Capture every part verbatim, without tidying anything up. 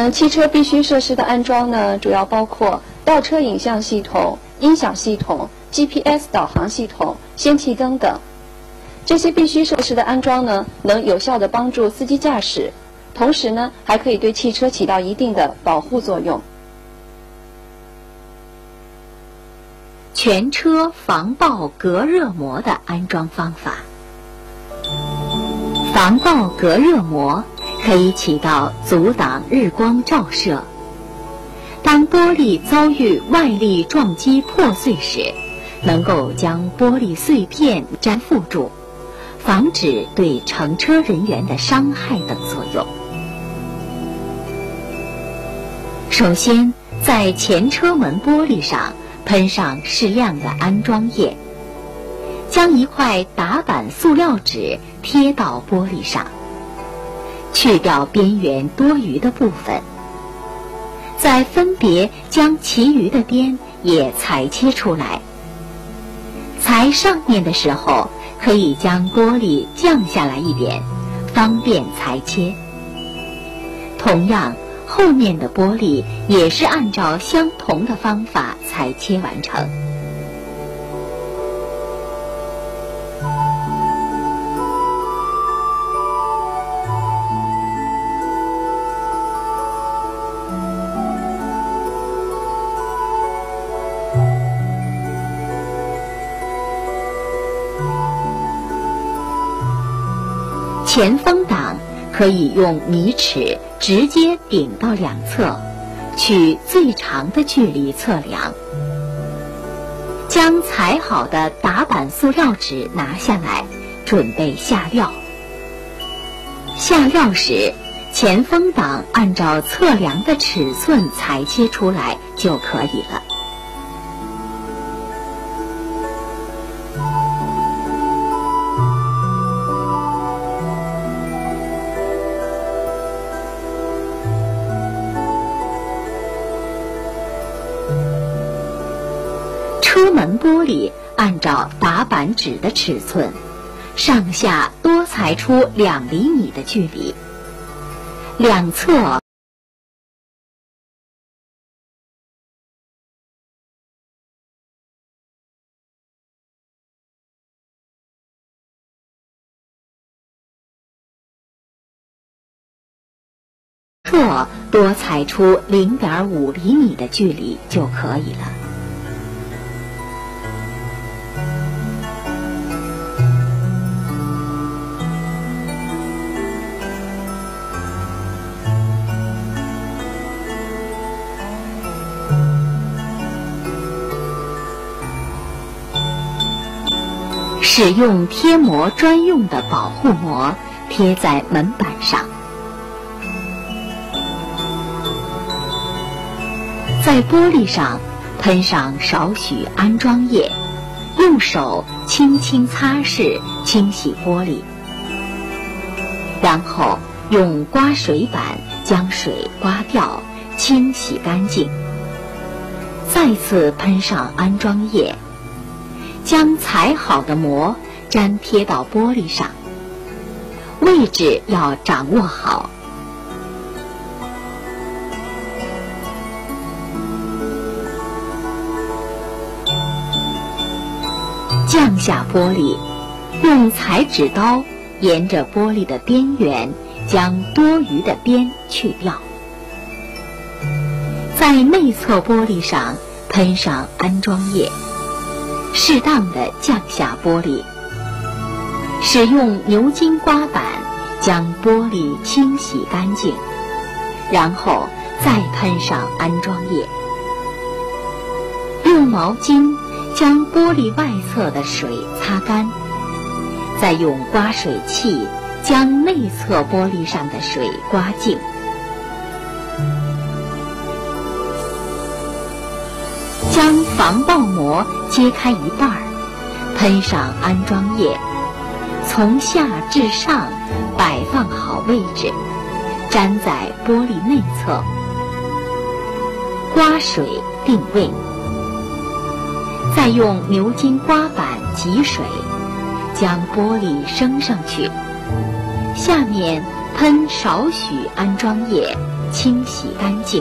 嗯，汽车必须设施的安装呢，主要包括倒车影像系统、音响系统、G P S 导航系统、氙气灯等。这些必须设施的安装呢，能有效地帮助司机驾驶，同时呢，还可以对汽车起到一定的保护作用。 全车防爆隔热膜的安装方法。防爆隔热膜可以起到阻挡日光照射。当玻璃遭遇外力撞击破碎时，能够将玻璃碎片粘附住，防止对乘车人员的伤害等作用。首先，在前车门玻璃上喷上适量的安装液，将一块打板塑料纸贴到玻璃上，去掉边缘多余的部分，再分别将其余的边也裁切出来。裁上面的时候，可以将玻璃降下来一点，方便裁切。同样，后面的玻璃也是按照相同的方法裁切完成。前风挡可以用米尺直接顶到两侧，取最长的距离测量。将裁好的打板塑料纸拿下来，准备下料。下料时，前风挡按照测量的尺寸裁切出来就可以了。车门玻璃按照打板纸的尺寸，上下多裁出两厘米的距离，两侧侧多裁出零点五厘米的距离就可以了。使用贴膜专用的保护膜贴在门板上，在玻璃上喷上少许安装液，用手轻轻擦拭清洗玻璃，然后用刮水板将水刮掉，清洗干净，再次喷上安装液，将裁好的膜粘贴到玻璃上，位置要掌握好。降下玻璃，用裁纸刀沿着玻璃的边缘将多余的边去掉，在内侧玻璃上喷上安装液，适当的降下玻璃，使用牛筋刮板将玻璃清洗干净，然后再喷上安装液，用毛巾将玻璃外侧的水擦干，再用刮水器将内侧玻璃上的水刮净。将防爆膜揭开一半儿，喷上安装液，从下至上摆放好位置，粘在玻璃内侧，刮水定位，再用牛筋刮板挤水，将玻璃升上去，下面喷少许安装液， 清洗干净。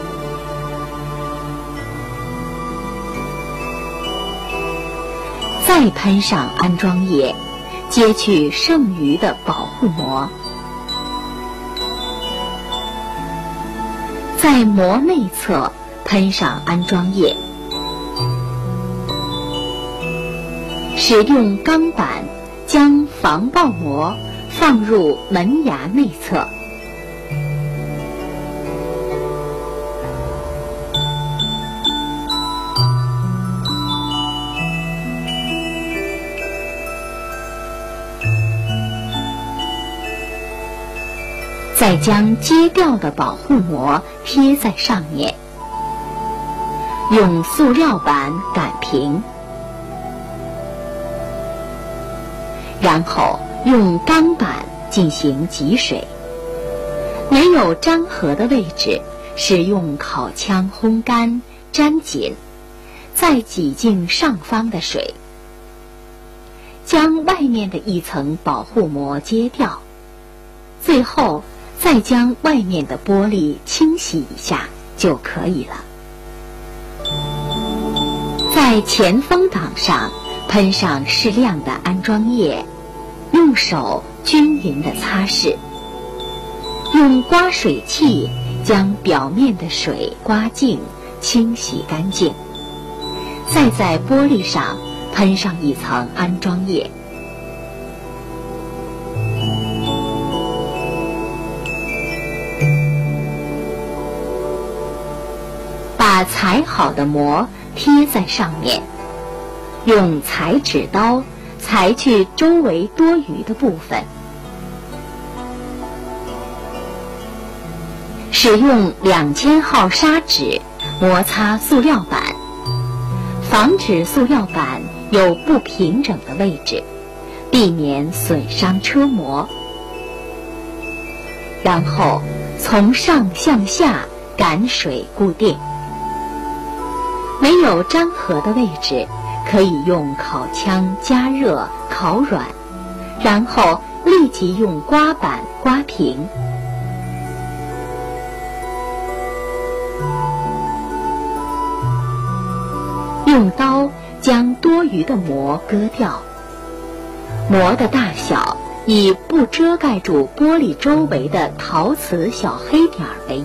再喷上安装液，揭去剩余的保护膜。在膜内侧喷上安装液，使用钢板将防爆膜放入门牙内侧。再将揭掉的保护膜贴在上面，用塑料板擀平，然后用钢板进行挤水。没有粘合的位置，使用烤枪烘干、粘紧，再挤进上方的水，将外面的一层保护膜揭掉，最后再将外面的玻璃清洗一下就可以了。在前风挡上喷上适量的安装液，用手均匀地擦拭，用刮水器将表面的水刮净，清洗干净，再在玻璃上喷上一层安装液。把裁好的膜贴在上面，用裁纸刀裁去周围多余的部分。使用两千号砂纸摩擦塑料板，防止塑料板有不平整的位置，避免损伤车膜。然后从上向下擀水固定。没有粘合的位置，可以用烤枪加热烤软，然后立即用刮板刮平。用刀将多余的膜割掉，膜的大小以不遮盖住玻璃周围的陶瓷小黑点为宜。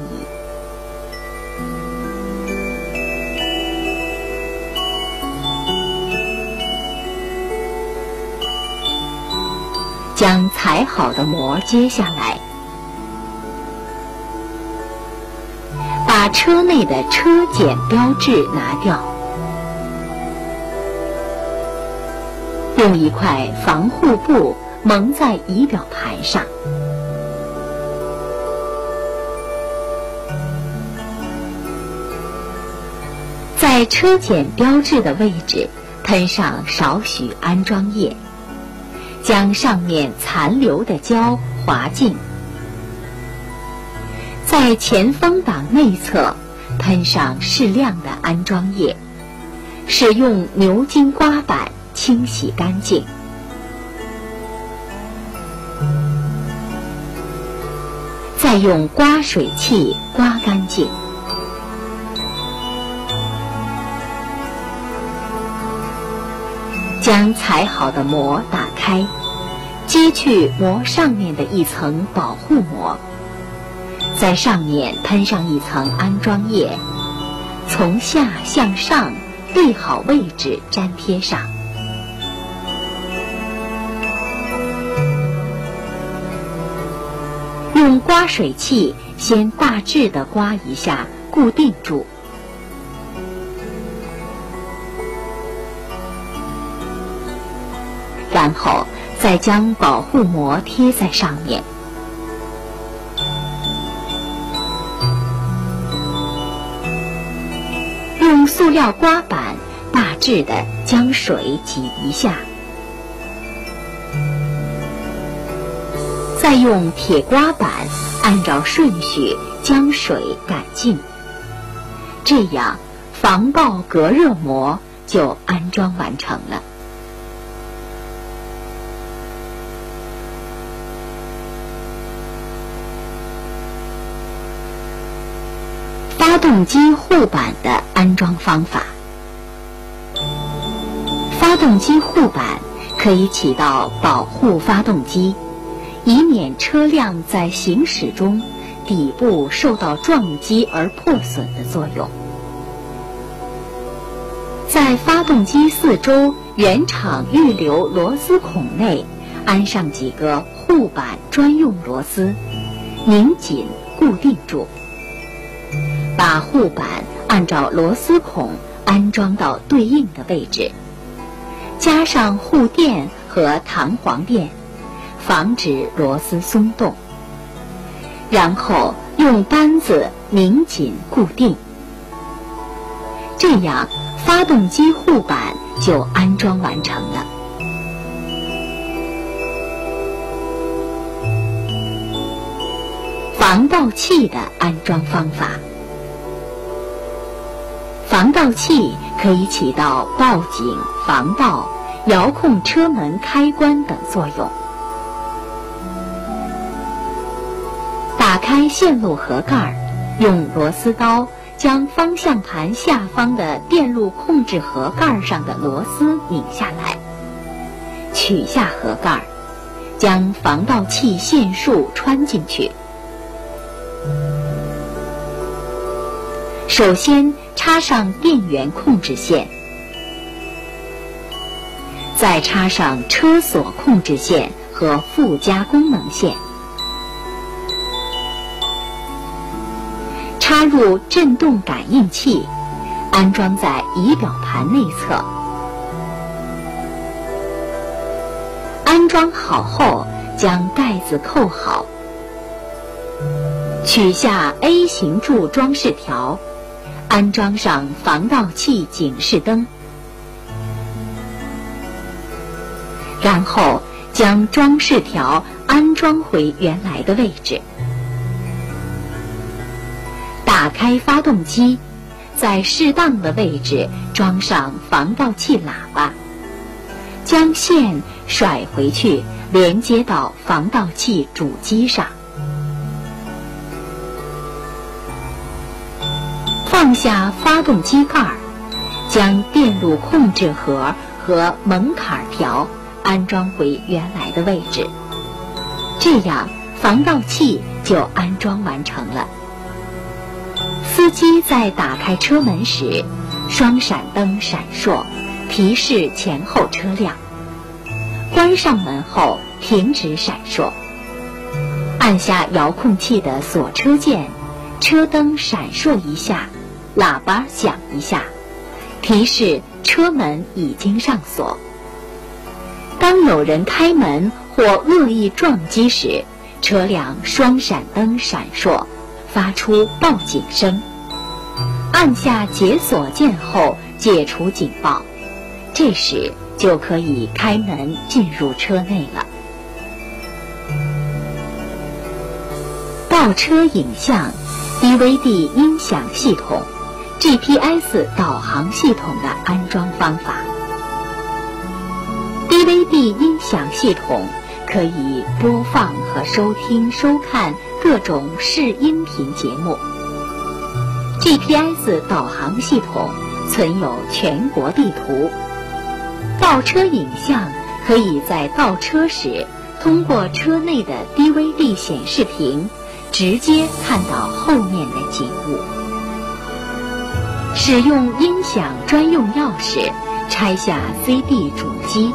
将裁好的膜揭下来，把车内的车检标志拿掉，用一块防护布蒙在仪表盘上，在车检标志的位置喷上少许安装液，将上面残留的胶划净，在前风挡内侧喷上适量的安装液，使用牛筋刮板清洗干净。再用刮水器刮干净。将裁好的膜打开，揭去膜上面的一层保护膜，在上面喷上一层安装液，从下向上对好位置粘贴上。用刮水器先大致地刮一下，固定住。然后再将保护膜贴在上面。用塑料刮板大致地将水挤一下，再用铁刮板按照顺序将水擀净，这样防爆隔热膜就安装完成了。 动机护板的安装方法。发动机护板可以起到保护发动机，以免车辆在行驶中底部受到撞击而破损的作用。在发动机四周原厂预留螺丝孔内安上几个护板专用螺丝，拧紧固定住。把护板按照螺丝孔安装到对应的位置，加上护垫和弹簧垫，防止螺丝松动，然后用扳子拧紧固定。这样发动机护板就安装完成了。防盗器的安装方法。防盗器可以起到报警、防盗、遥控车门开关等作用。打开线路盒盖，用螺丝刀将方向盘下方的电路控制盒盖上的螺丝拧下来，取下盒盖，将防盗器线束穿进去。首先插上电源控制线，再插上车锁控制线和附加功能线，插入振动感应器，安装在仪表盘内侧。安装好后，将盖子扣好，取下 A 型柱装饰条，安装上防盗器警示灯，然后将装饰条安装回原来的位置。打开发动机，在适当的位置装上防盗器喇叭，将线甩回去连接到防盗器主机上。放下发动机盖儿，将电路控制盒和门槛条安装回原来的位置，这样防盗器就安装完成了。司机在打开车门时，双闪灯闪烁，提示前后车辆；关上门后停止闪烁。按下遥控器的锁车键，车灯闪烁一下，喇叭响一下，提示车门已经上锁。当有人开门或恶意撞击时，车辆双闪灯闪烁，发出报警声。按下解锁键后解除警报，这时就可以开门进入车内了。倒车影像、D V D 音响系统、G P S 导航系统的安装方法。D V D 音响系统可以播放和收听、收看各种视音频节目。G P S 导航系统存有全国地图。倒车影像可以在倒车时通过车内的 D V D 显示屏直接看到后面的景物。使用音响专用钥匙拆下 C D 主机，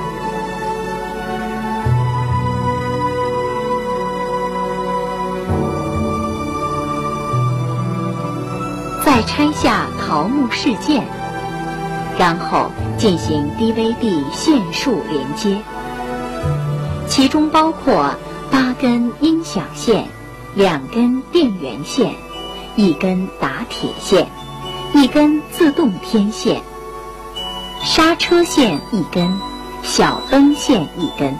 再拆下桃木饰件，然后进行 D V D 线束连接，其中包括八根音响线、两根电源线、一根打铁线、一根自动天线、刹车线一根、小灯线一根。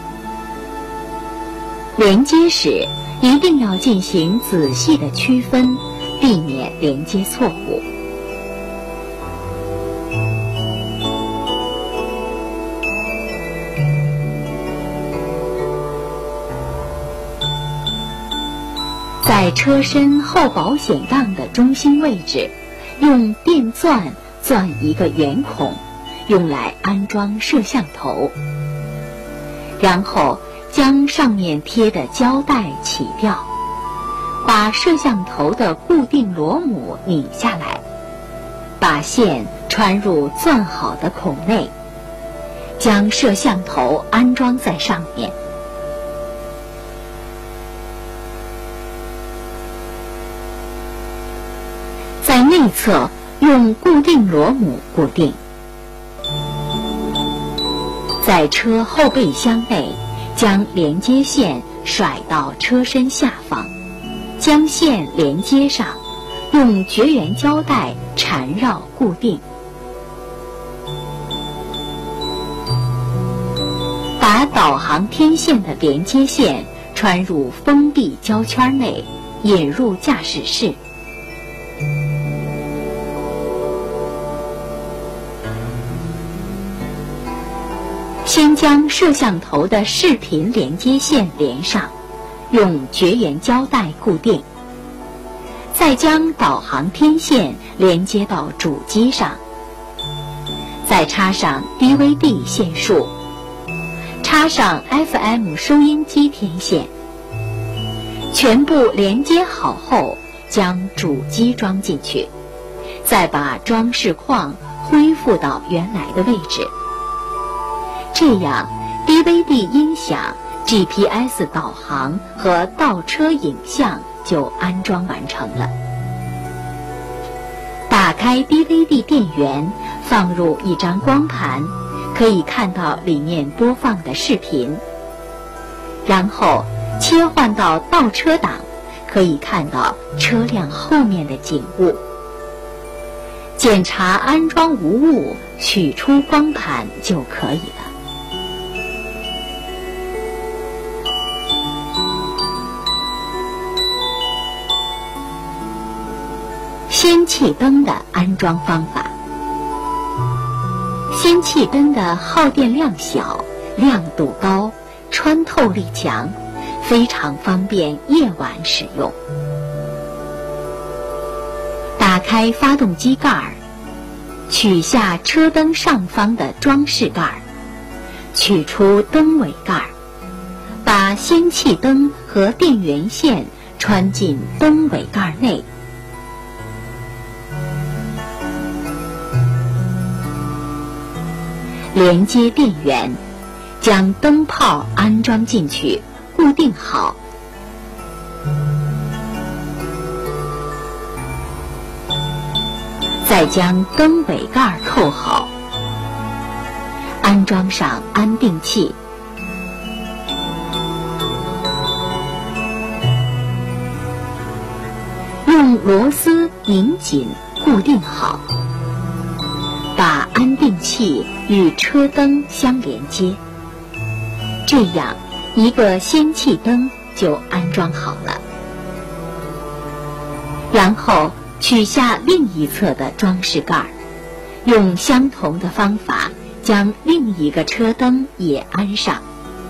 连接时一定要进行仔细的区分，避免连接错误。在在车身后保险杠的中心位置，用电钻钻一个圆孔，用来安装摄像头。然后将上面贴的胶带起掉，把摄像头的固定螺母拧下来，把线穿入钻好的孔内，将摄像头安装在上面。在内侧用固定螺母固定。在车后备箱内，将连接线甩到车身下方，将线连接上，用绝缘胶带缠绕固定。把导航天线的连接线穿入封闭胶圈内，引入驾驶室。先将摄像头的视频连接线连上，用绝缘胶带固定。再将导航天线连接到主机上，再插上 D V D 线束，插上 F M 收音机天线。全部连接好后，将主机装进去，再把装饰框恢复到原来的位置。这样 D V D 音响、G P S 导航和倒车影像就安装完成了。打开 D V D 电源，放入一张光盘，可以看到里面播放的视频。然后切换到倒车档，可以看到车辆后面的景物。检查安装无误，取出光盘就可以了。氙气灯的安装方法。氙气灯的耗电量小，亮度高，穿透力强，非常方便夜晚使用。打开发动机盖儿，取下车灯上方的装饰盖儿，取出灯尾盖儿，把氙气灯和电源线穿进灯尾盖内。连接电源，将灯泡安装进去，固定好。再将灯尾盖扣好，安装上安定器。用螺丝拧紧，固定好。把安定器与车灯相连接，这样一个氙气灯就安装好了。然后取下另一侧的装饰盖，用相同的方法将另一个车灯也安上。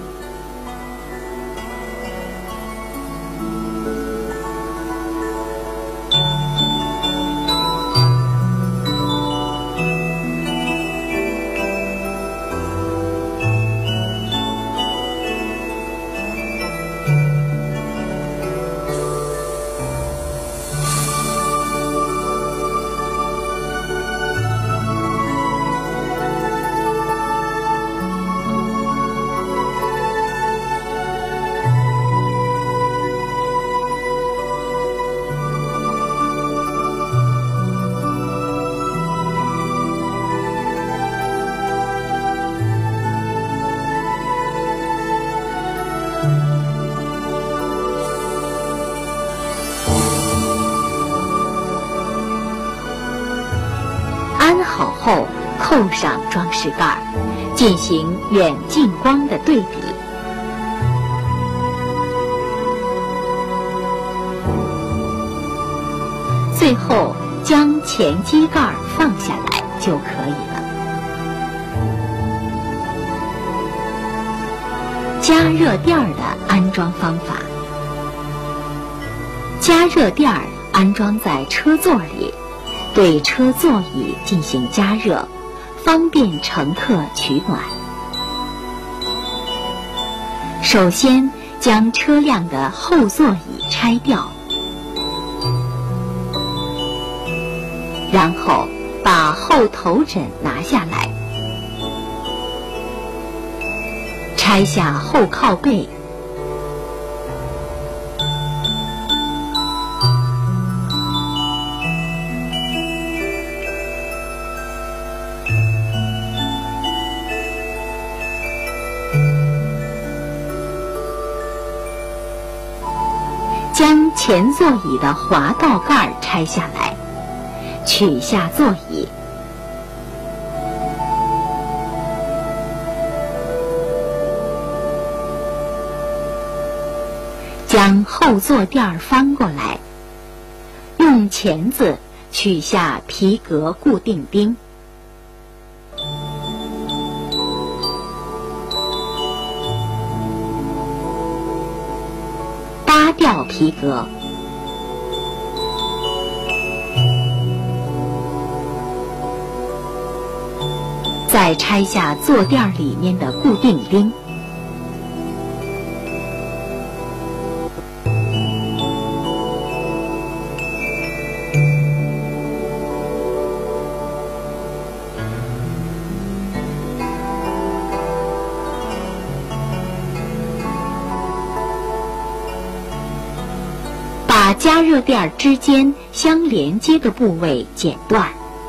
安好后，扣上装饰盖，进行远近光的对比。最后将前机盖放下来就可以了。加热垫的安装方法。 加热垫儿安装在车座里，对车座椅进行加热，方便乘客取暖。首先将车辆的后座椅拆掉，然后把后头枕拿下来，拆下后靠背，将前座椅的滑道盖拆下来，取下座椅，将后坐垫翻过来，用钳子取下皮革固定钉，扒掉皮革，再拆下坐垫里面的固定钉，把加热垫之间相连接的部位剪断，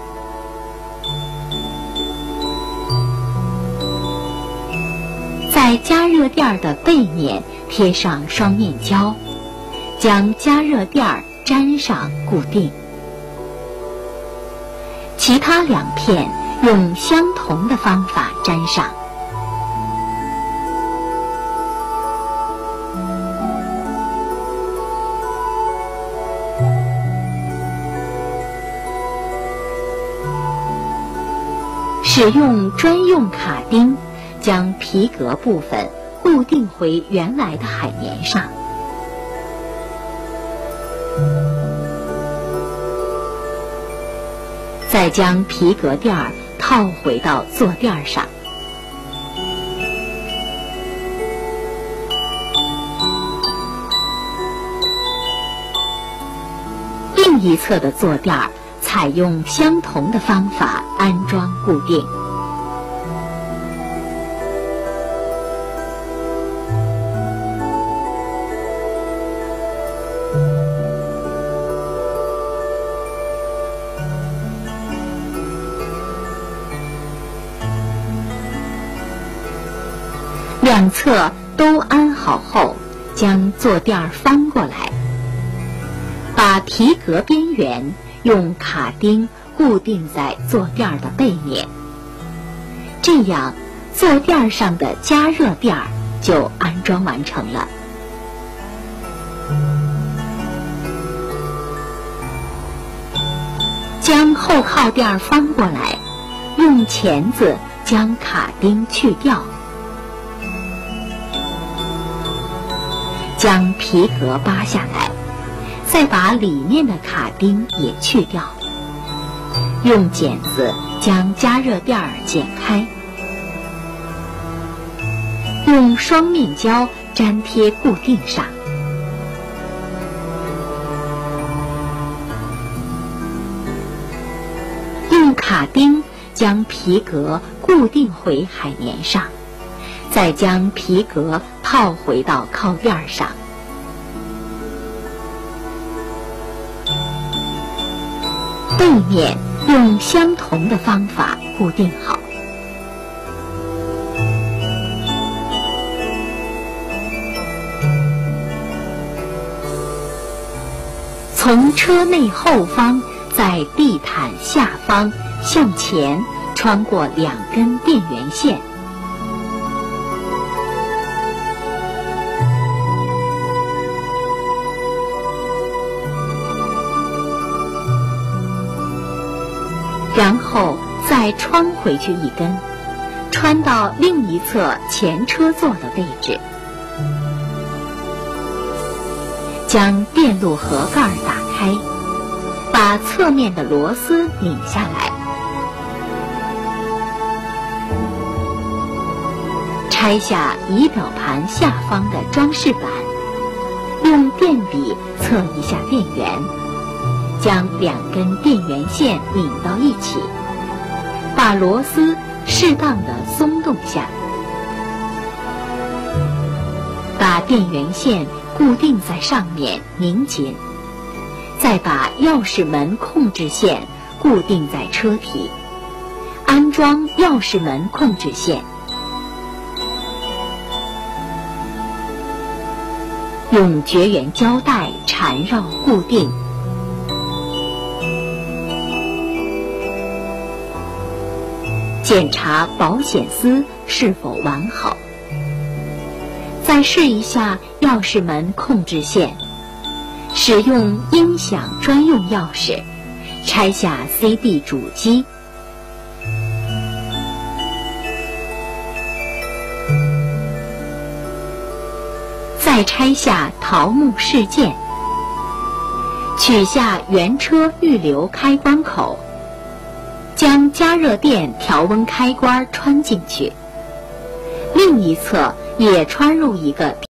在加热垫的背面贴上双面胶，将加热垫粘上固定。其他两片用相同的方法粘上。使用专用卡钉将皮革部分固定回原来的海绵上，再将皮革垫儿套回到坐垫上，另一侧的坐垫儿采用相同的方法安装固定。两侧都安好后，将坐垫翻过来，把皮革边缘用卡钉固定在坐垫的背面，这样坐垫上的加热垫就安装完成了。将后靠垫翻过来，用钳子将卡钉去掉，将皮革扒下来，再把里面的卡钉也去掉，用剪子将加热垫剪开，用双面胶粘贴固定上，用卡钉将皮革固定回海绵上，再将皮革套回到靠垫上。背面用相同的方法固定好。从车内后方，在地毯下方向前穿过两根电源线，然后再穿回去一根，穿到另一侧前车座的位置。 将电路盒盖打开，把侧面的螺丝拧下来，拆下仪表盘下方的装饰板，用电笔测一下电源，将两根电源线拧到一起，把螺丝适当的松动下，把电源线固定在上面拧紧，再把钥匙门控制线固定在车体，安装钥匙门控制线。用绝缘胶带缠绕固定。检查保险丝是否完好。再试一下钥匙门控制线，使用音响专用钥匙拆下 C D 主机，再拆下桃木饰件，取下原车预留开关口，将加热垫调温开关穿进去，另一侧也穿入一个